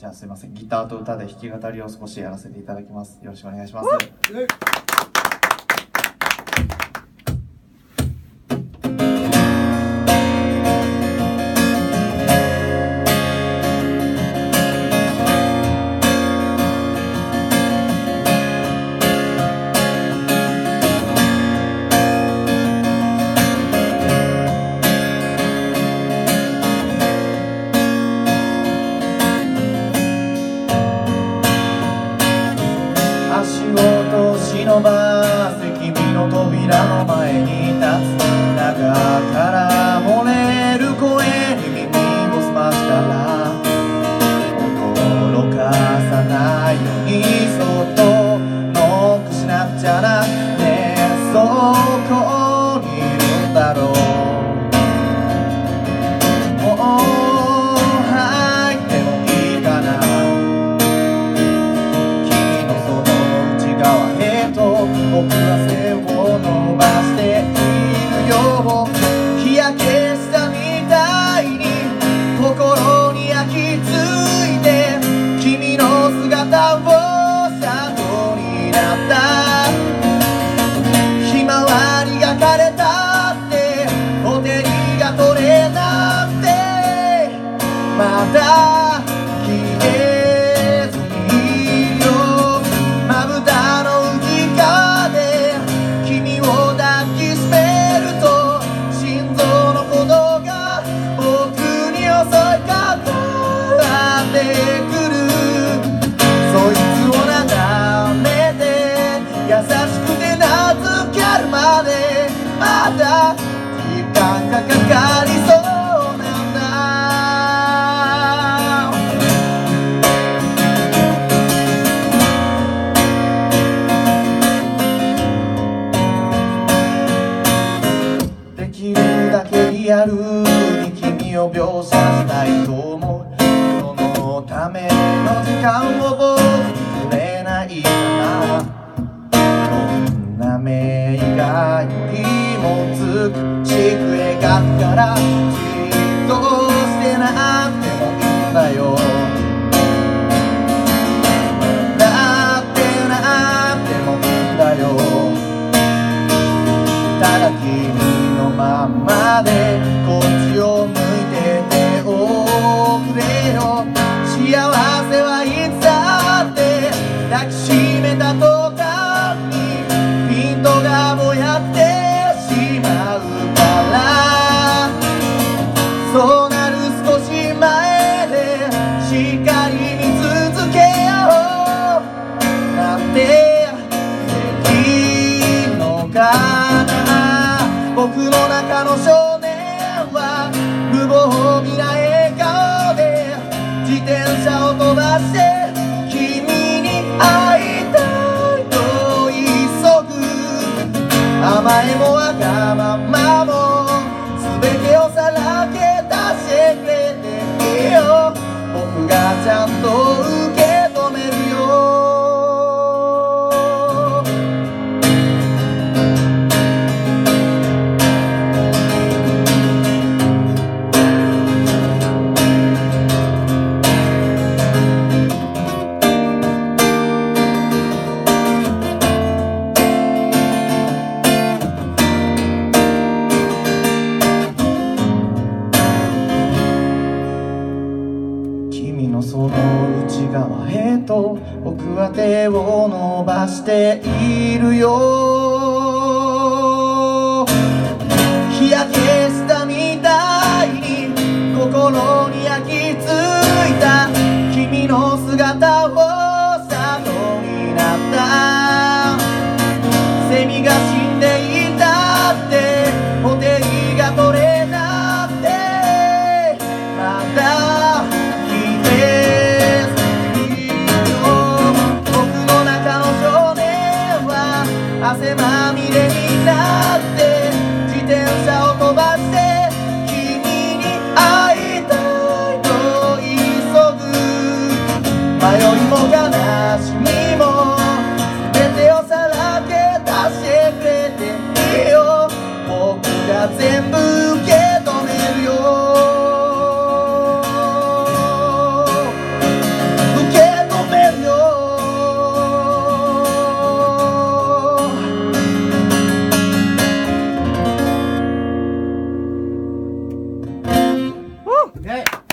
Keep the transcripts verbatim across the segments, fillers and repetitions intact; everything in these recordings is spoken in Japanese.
じゃあすいません、ギターと歌で弾き語りを少しやらせていただきます。よろしくお願いします。忍ばせ君の扉の前に立つ、中から漏れる声に耳を澄ましたら、驚かさないようにそっとノックしなくちゃな。ねえ、そこにいるんだろう。もう入ってもいいかな。君のその内側へと僕は背を伸ばしているよ。日焼けしたみたいに心に焼き付いて、君の姿をシャドウになった。ひまわりが枯れたってホテルが取れなくて、まだ消えずにいるよ。まぶたの内側で君を抱きしめると、心臓の鼓動が僕に襲いかかってくる。そいつをなだめて優しくて名付けるまで、まだ時間がかかりそうなんだ。できるだけリアルに君を描写したいと思う。そのための時間を僕にくれないかな。こんな名画よりも美しく描くから、じっとしてなくてもいいんだよ。だってなくてもいいんだよ。ただ君のまんまでこっちを向いてておくれよ。幸せはいつだって抱きしめた途端にピントがぼやってしまうから、そうなる少し前でしっかり見続けようなんてできんのかな。僕の中の少年は無防備な笑顔で自転車を飛ばして君に会いたいと急ぐ。甘えもわがままも全てをさらけ出してくれていいよ。僕がちゃんと受け止めるよ。君のその内側へと僕は手を伸ばしているよ。日焼けしたみたいに心に焼き付いた君の姿をシャドウになった。セミが死んでいたってホテルが取れなくて、まだ消えずにいるよ。僕の中の少年は汗ま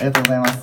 りがとうございます。